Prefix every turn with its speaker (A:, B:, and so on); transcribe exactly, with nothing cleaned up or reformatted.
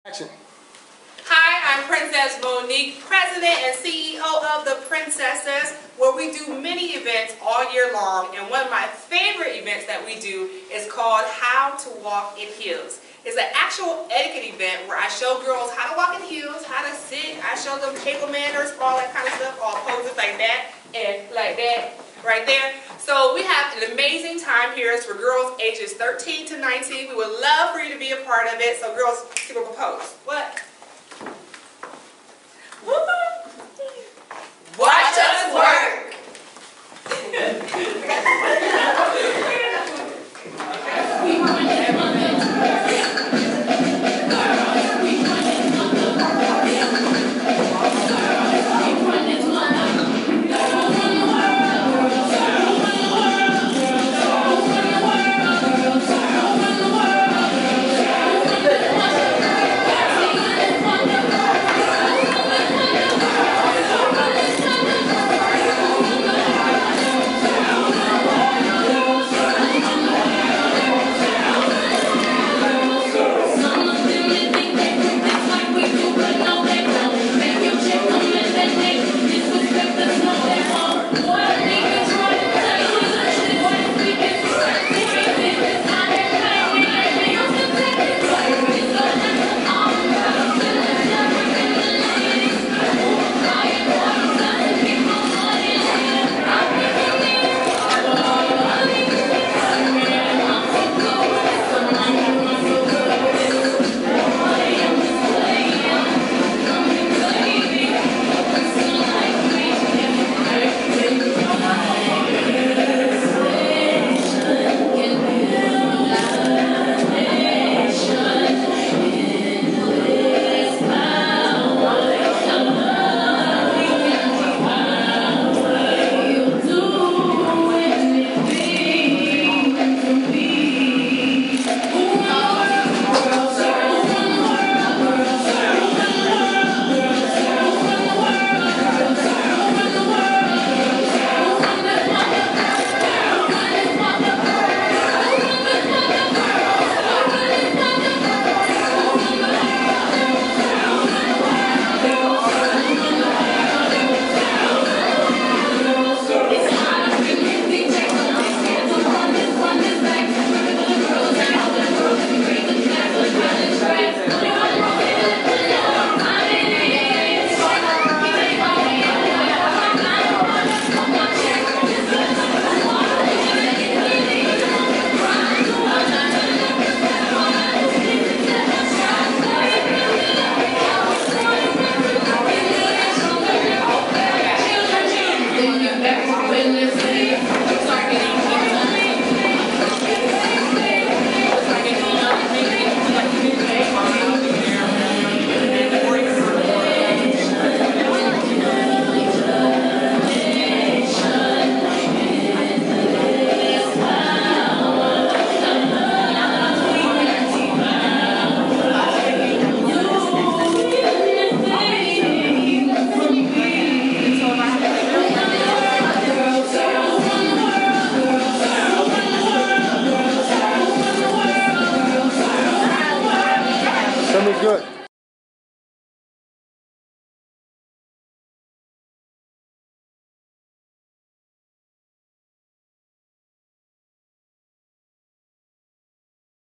A: Action.
B: Hi, I'm Princess Monique, President and C E O of the Princesses, where we do many events all year long. And one of my favorite events that we do is called How to Walk in Heels. It's an actual etiquette event where I show girls how to walk in heels, how to sit. I show them table manners, all that kind of stuff, all poses like that and like that right there. So we have an amazing time here. It's for girls ages thirteen to nineteen. We would love for you to be a part of it. So girls, give up a pose. What?